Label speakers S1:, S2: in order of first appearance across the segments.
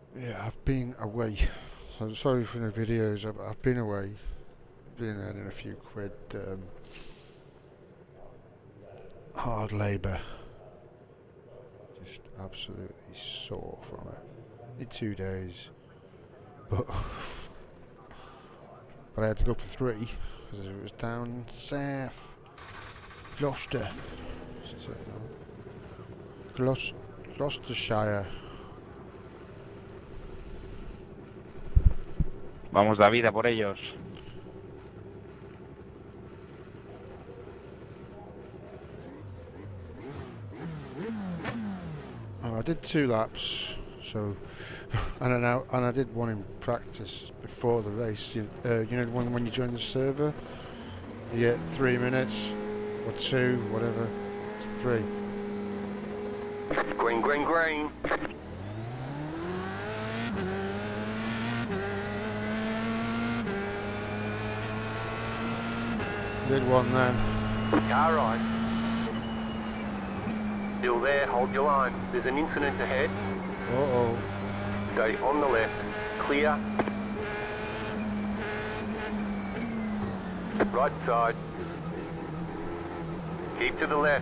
S1: Yeah, I've been away. So sorry for the videos. I've been away. Been earning a few quid. Hard labour. Just absolutely sore from it. In 2 days, but I had to go for 3 because it was down south, Gloucester, Gloucestershire.
S2: Vamos, David, a por ellos.
S1: Oh, I did 2 laps, so and I did one in practice before the race. You know when you join the server, you get 3 minutes or 2, whatever. It's 3.
S3: Green, green, green.
S1: Did one then.
S3: Car right. Still there, hold your line. There's an incident ahead.
S1: Uh-oh.
S3: Stay on the left. Clear. Right side. Keep to the left.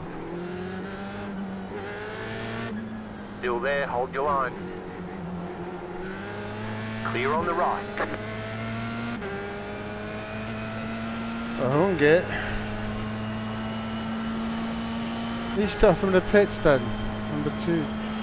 S3: Still there, hold your line. Clear on the right.
S1: I don't get. He's stuff from the pits then. Number 2.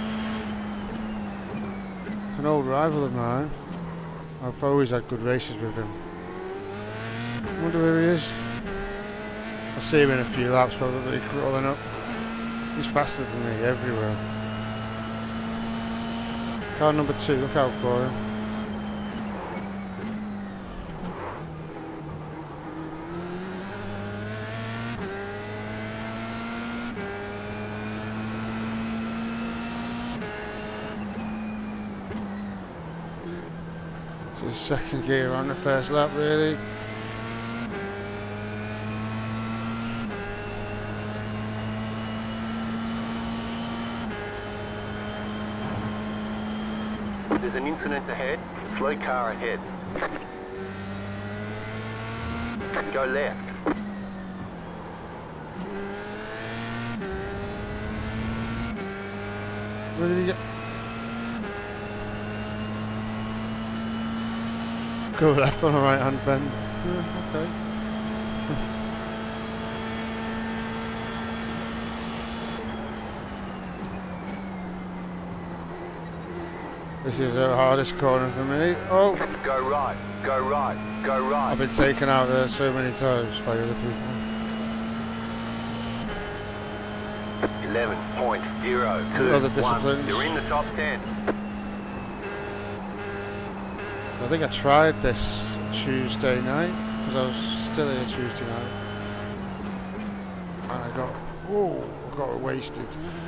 S1: An old rival of mine. I've always had good races with him. I wonder where he is. I'll see him in a few laps, probably crawling up. He's faster than me everywhere. Car number 2, look out for him. It's second gear on the first lap, really.
S3: There's an incident ahead. Slow car ahead. Go left.
S1: Where did he get? Go left on a right hand bend. Yeah, okay. This is the hardest corner for me. Oh!
S3: Go right. Go right. Go right.
S1: I've been taken out there so many times by other people.
S3: 11.021.
S1: Other disciplines.
S3: You're in the top 10.
S1: I think I tried this Tuesday night because I was still here Tuesday night, and I got wasted.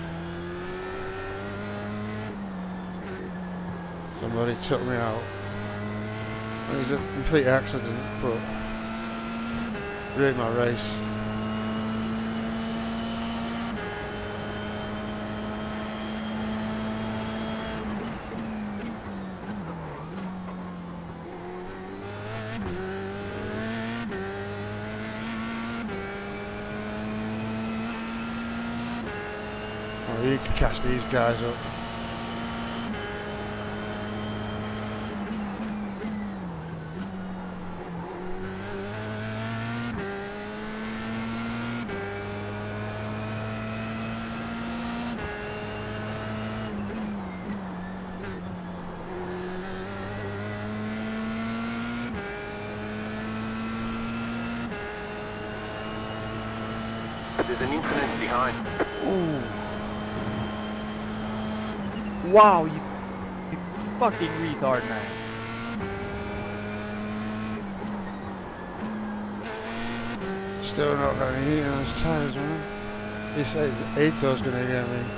S1: Somebody took me out. It was a complete accident, but ruined my race. I need to catch these guys up.
S3: There's an incident behind.
S2: Ooh. Wow, you fucking retard, man.
S1: Still not got any heat on his tyres, man. He says Ato's gonna get me.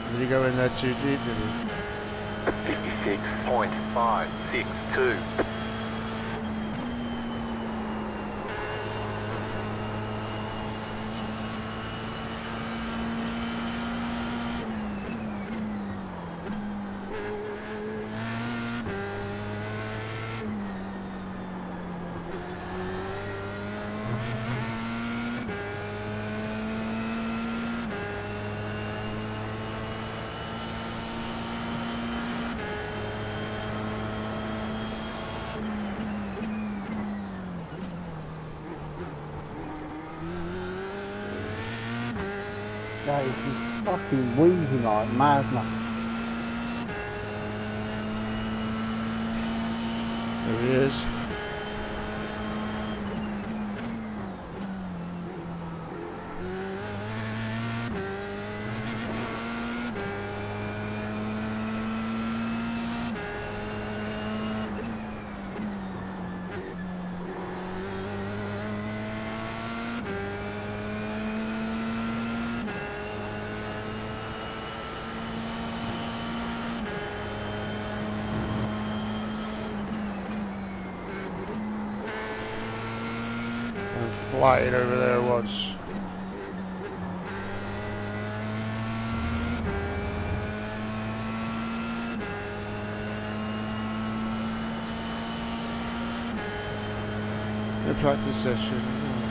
S1: Did he go in there too deep, did he?
S3: 56.562.
S4: That is just fucking wheezing like madness.
S1: There he is. Flying over there once. A practice session.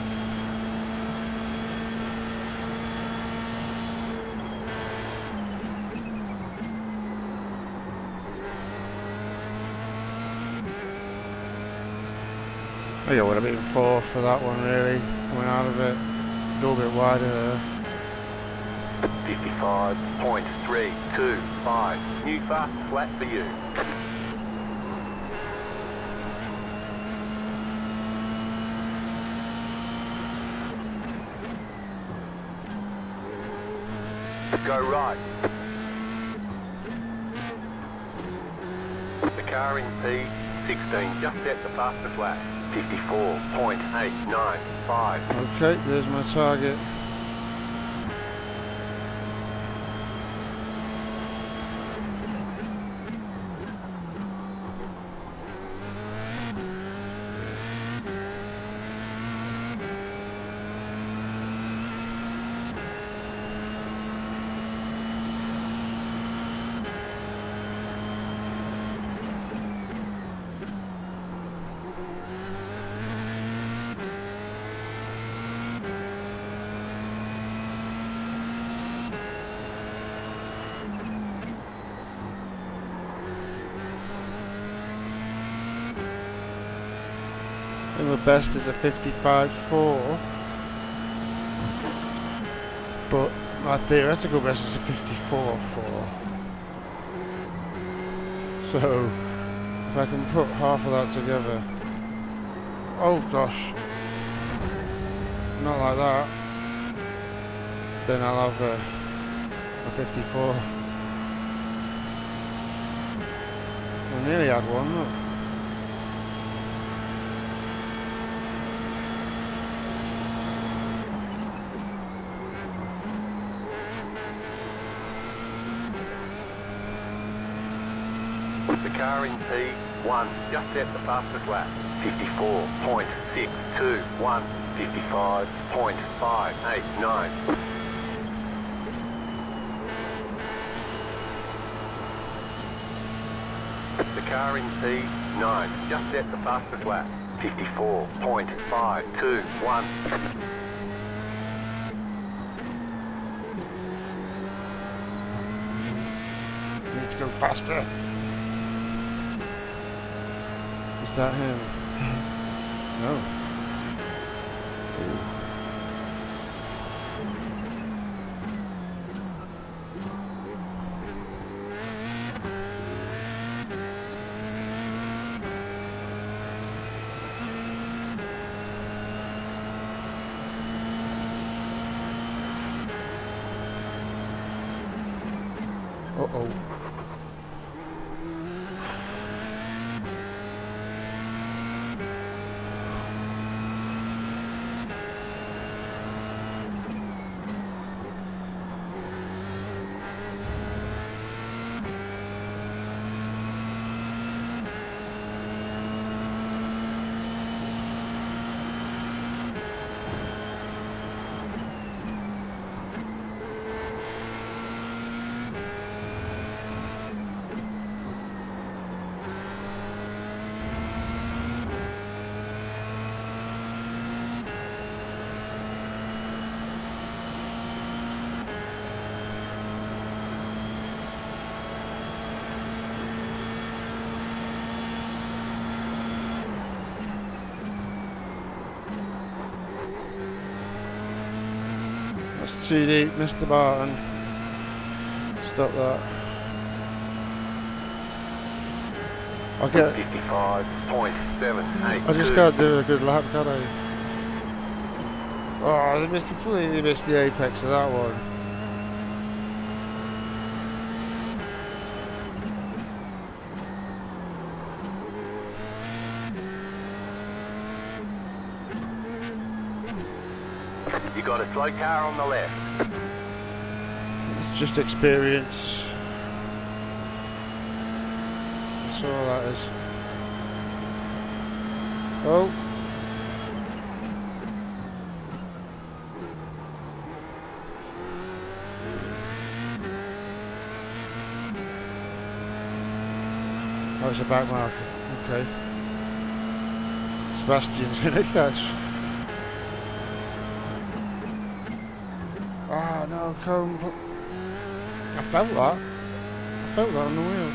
S1: I think I would have been 4 for that one really, coming out of it. A little bit wider there.
S3: 55.325. New fast flat for you. Go right. The car in P16 just set the fastest lap. 54.895.
S1: Okay, there's my target. And the best is a 55.4, but my theoretical best is a 54.4. So if I can put half of that together, oh gosh, not like that, then I'll have a 54. I nearly had one, look.
S3: The car in P1 just set the fastest lap. 54.621. 55.589. The car in P9 just set the fastest lap. 54.521.
S1: Need to go faster. Is that him? No. Ooh. Uh-oh. That's too deep, Mr. Barton. Stop that. I'll get...
S3: 55.782.
S1: I just can't do a good lap, can I? Oh, I completely missed the apex of that one.
S3: You got a slow car on the left.
S1: It's just experience. That's all that is. Oh. Oh, it's a back marker. Okay. Sebastian's gonna catch. Ah, no, come. I felt that. I felt that on the wheel.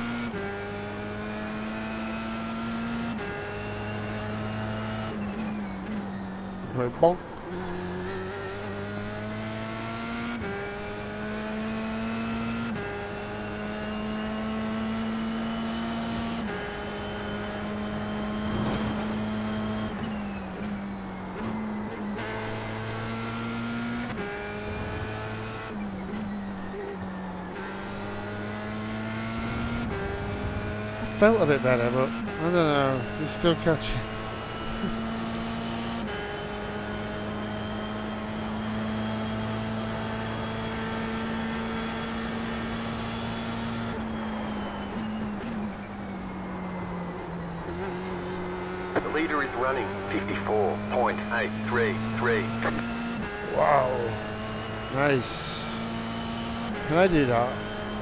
S1: Went bonk. Felt a bit better, but I don't know, it's still catchy.
S3: The leader is running 54.833.
S1: Wow, nice. Can I do that?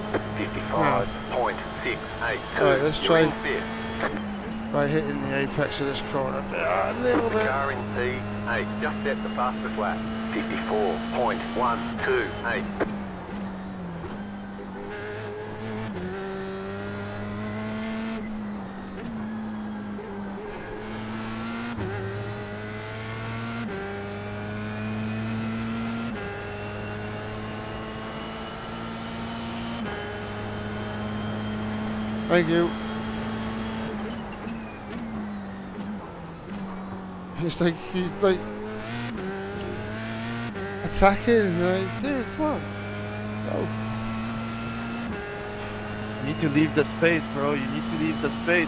S3: 55.682.
S1: Right, let's try-
S3: You're in fifth.
S1: By hitting the apex of this corner a little
S3: The
S1: bit.
S3: car in P8 just set the fastest lap. 54.128.
S1: Thank you. It's like he's like attacking, like, dude, come on. Go.
S2: You need to leave the space, bro. You need to leave the space.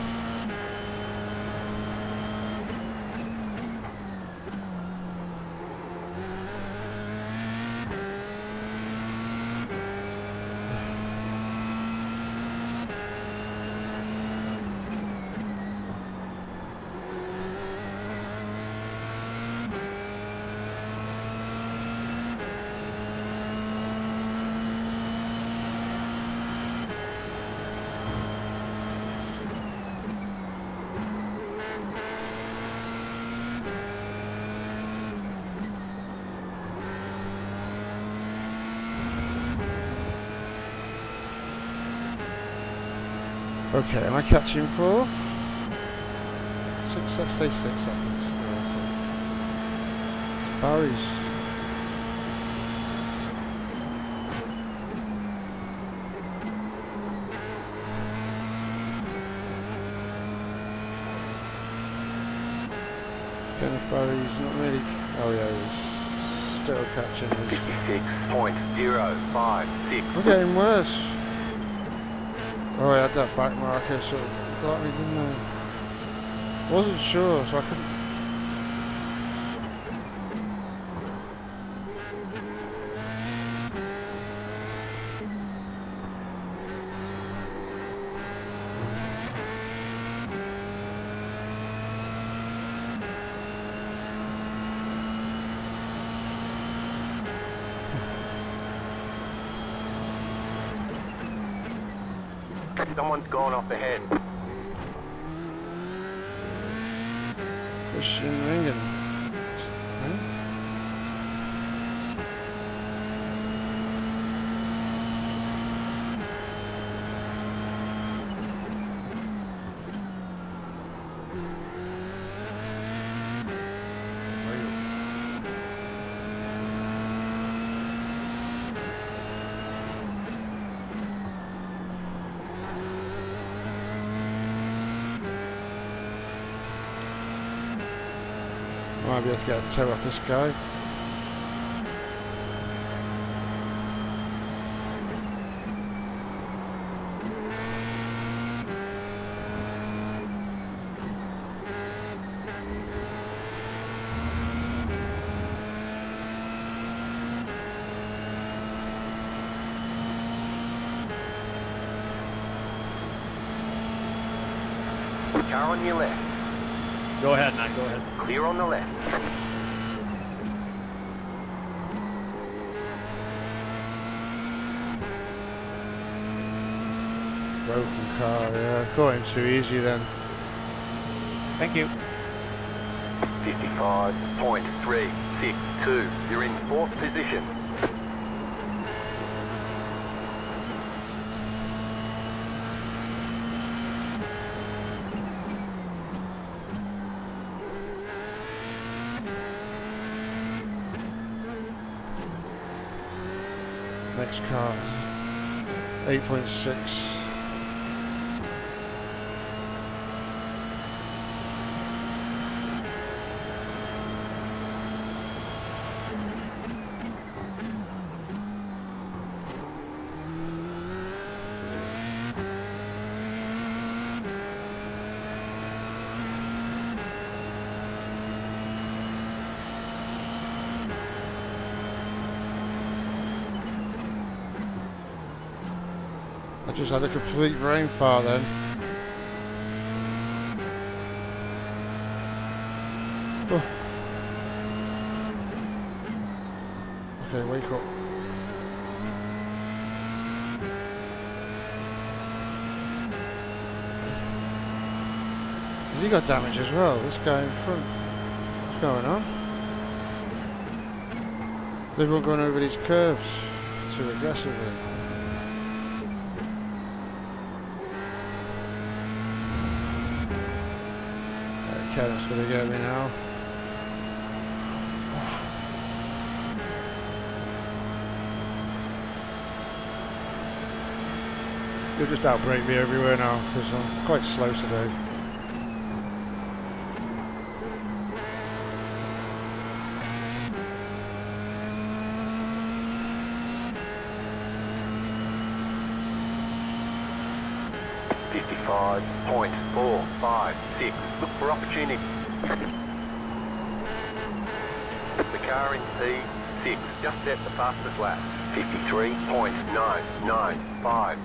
S1: Okay, am I catching for? Let's say 6 seconds. Barry's. Kenneth Barry's not really. Oh yeah, he's still catching.
S3: 56.056.
S1: We're getting worse. Oh, I had that back marker, so it got me, didn't I? Wasn't sure, so I couldn't.
S3: Someone's gone off ahead.
S1: Christian Ringen. Huh? might be able to get a tow off this guy.
S3: Car on your left.
S2: Go ahead, Matt, go ahead.
S3: Clear on the left.
S1: Broken car, yeah. Caught him too easy then.
S2: Thank you.
S3: 55.362. You're in 4th position.
S1: Next car, 8.6. I just had a complete brain fart then. Oh. Okay, wake up. Has he got damage as well? This guy in front. What's going on? Everyone going over these curves too aggressively. Kevin's gonna get me now. You'll just outbrake me everywhere now because I'm quite slow today.
S3: .456. Look for opportunity. The car in P6 just set the fastest lap. 53.995.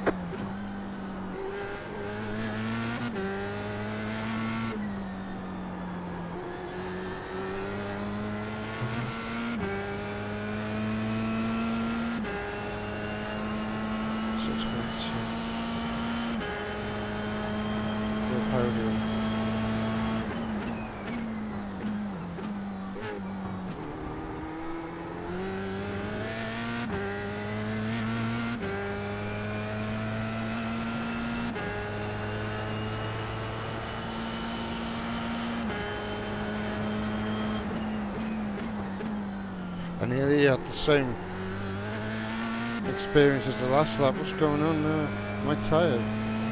S1: Podium. I nearly had the same experience as the last lap. What's going on there? Am I tired?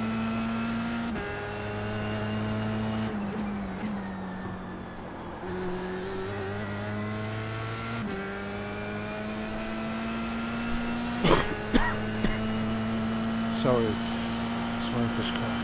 S1: Sorry, smoker's cough.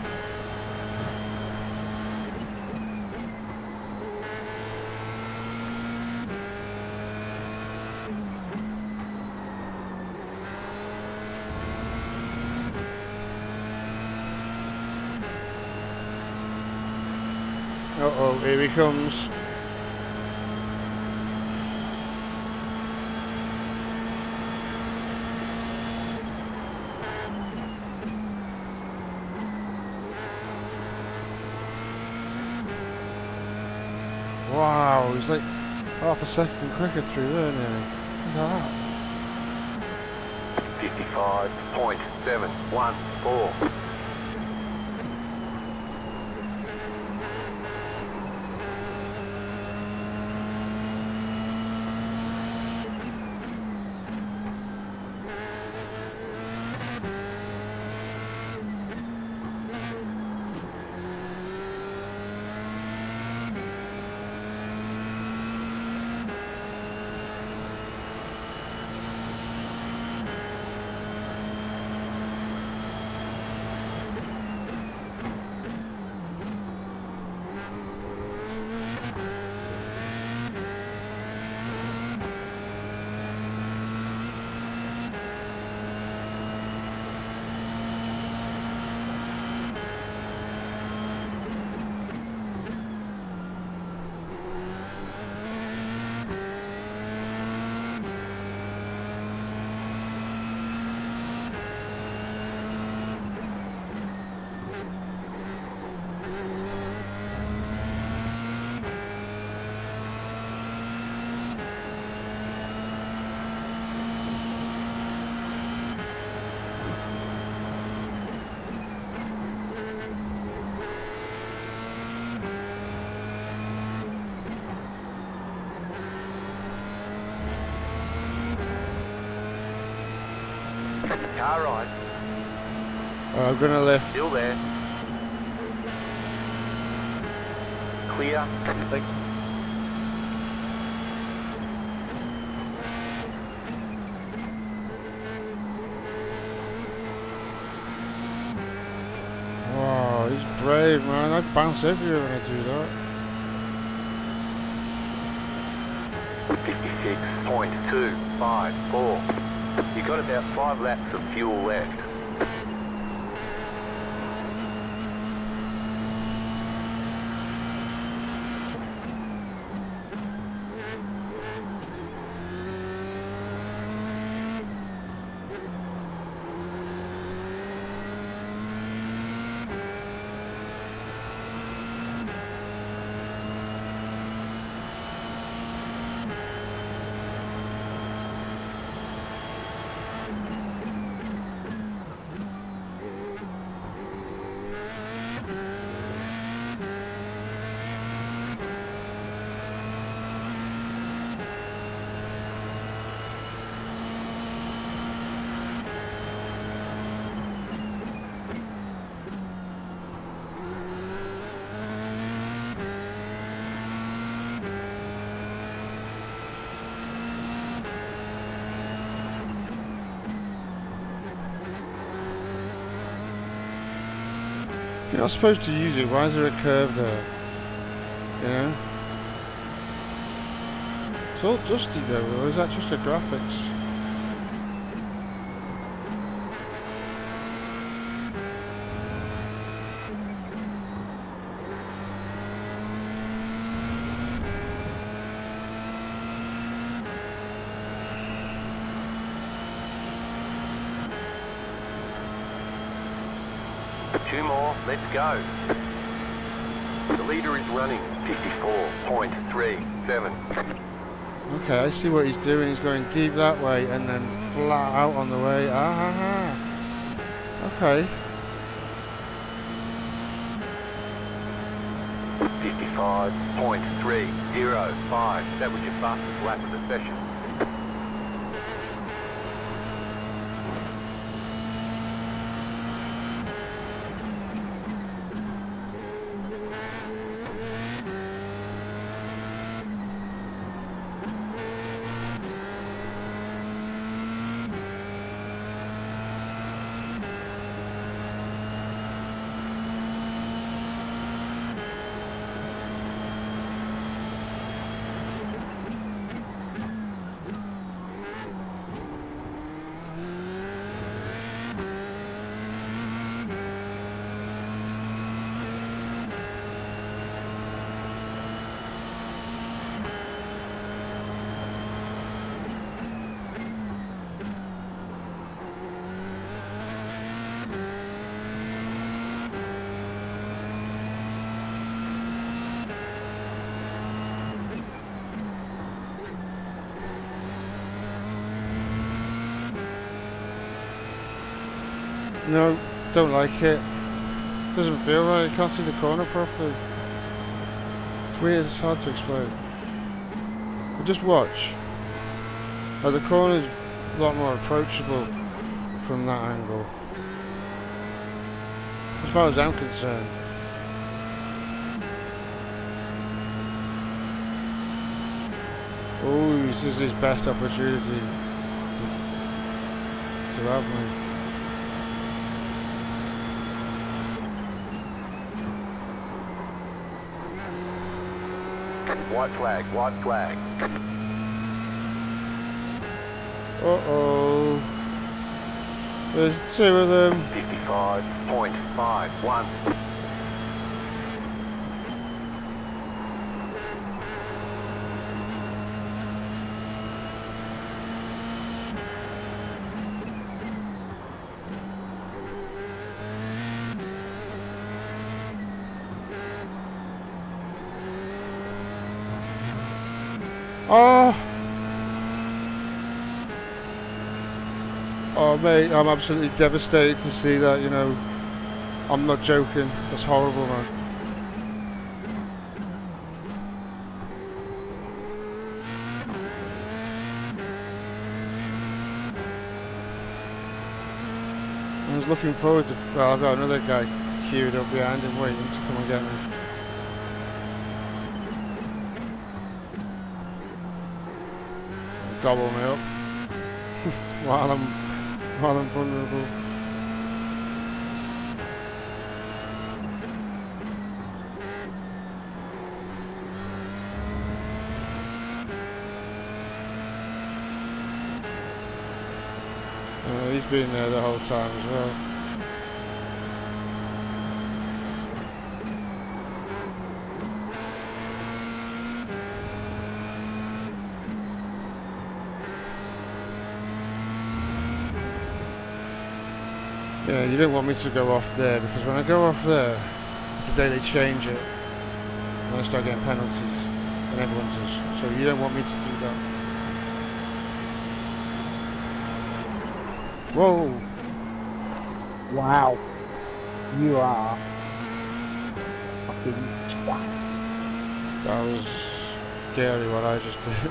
S1: Uh-oh, here he comes. Wow, he's like half a second quicker through there nearly. Look at that.
S3: 55.714. Car right.
S1: I'm gonna lift.
S3: Still there. Clear.
S2: Thanks.
S1: Wow, he's brave, man. I bounce everywhere when I do that.
S3: 56.254. You've got about 5 laps of fuel left.
S1: You're not supposed to use it. Why is there a curve there? You know? It's all dusty though, or is that just a graphics?
S3: Two more, let's go. The leader is running 54.37.
S1: Okay, I see what he's doing. He's going deep that way and then flat out on the way. Ah, okay.
S3: 55.305. That was your fastest lap of the session.
S1: No, don't like it. Doesn't feel right. You can't see the corner properly. It's weird. It's hard to explain. But just watch. The corner's a lot more approachable from that angle. As far as I'm concerned. Oh, this is his best opportunity to have me.
S3: White flag, white flag.
S1: Uh-oh. There's two of them.
S3: 55.51.
S1: Oh! Oh mate, I'm absolutely devastated to see that, you know. I'm not joking. That's horrible, man. I was looking forward to. Well, I've got another guy queued up behind him waiting to come and get me. Gobble me up while I'm vulnerable. He's been there the whole time as well. Yeah, you don't want me to go off there, because when I go off there, it's the day they change it, and I start getting penalties, and everyone does. So you don't want me to do that. Whoa!
S4: Wow. You are fucking twat.
S1: That was scary what I just did.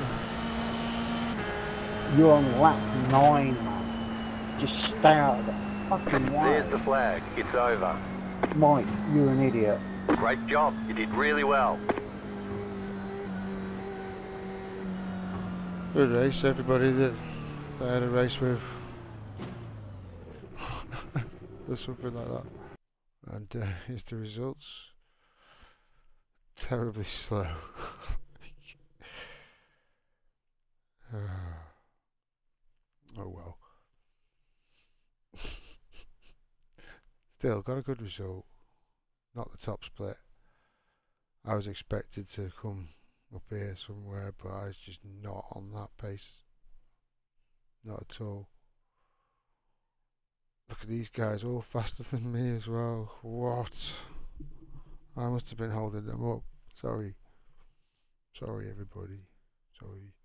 S4: You're on lap 9, man. Just stay out of the fucking way.
S3: There's the flag. It's over.
S4: Mike, you're an idiot.
S3: Great job. You did really well.
S1: Good race, everybody that I had a race with. Or something like that. And here's the results. Terribly slow. Oh well. Still got a good result. Not the top split. I was expected to come up here somewhere, but I was just not on that pace. Not at all. Look at these guys, all faster than me as well. What? I must have been holding them up. Sorry. Sorry everybody. Sorry.